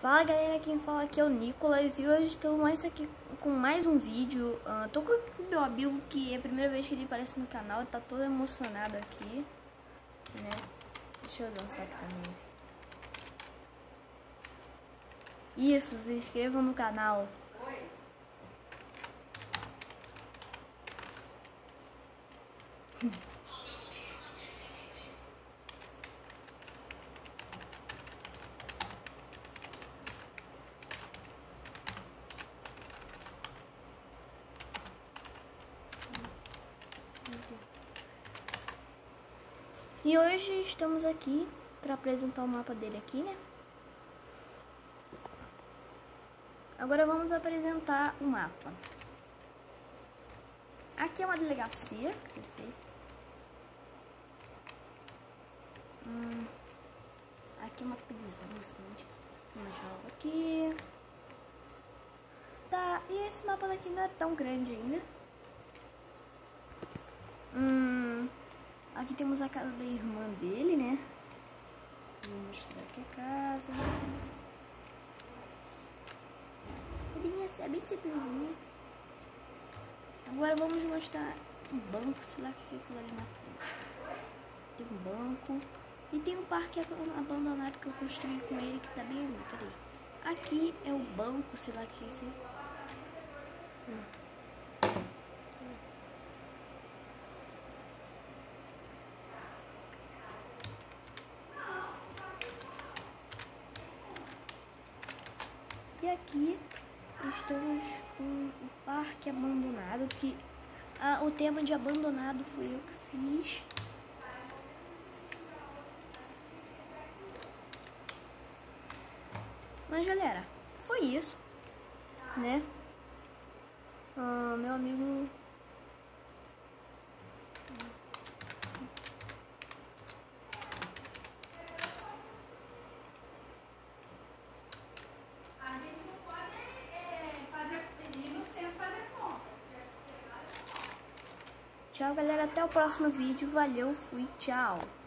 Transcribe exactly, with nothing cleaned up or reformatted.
Fala galera, quem fala aqui é o Nicolas e hoje estou mais aqui com mais um vídeo. uh, Tô com o meu amigo que é a primeira vez que ele aparece no canal, tá todo emocionado aqui, né? Deixa eu dançar aqui também. Isso, se inscrevam no canal. E hoje estamos aqui para apresentar o mapa dele aqui, né? Agora vamos apresentar o mapa. Aqui é uma delegacia. Hum, aqui é uma prisão, basicamente. Um jogo aqui. Tá, e esse mapa daqui não é tão grande ainda. Hum... Aqui temos a casa da irmã dele, né? Vou mostrar aqui a casa. É bem, é bem simplesinha. Agora vamos mostrar um banco, sei lá o que é aquilo ali na frente. Tem um banco. E tem um parque abandonado que eu construí com ele, que tá bem ali, cadê? Aqui é o banco, sei lá o que é isso. Hum. E aqui estamos com o parque abandonado, que ah, o tema de abandonado fui eu que fiz. Mas galera, foi isso, né? Ah, meu amigo... Tchau, galera. Até o próximo vídeo. Valeu, fui, tchau.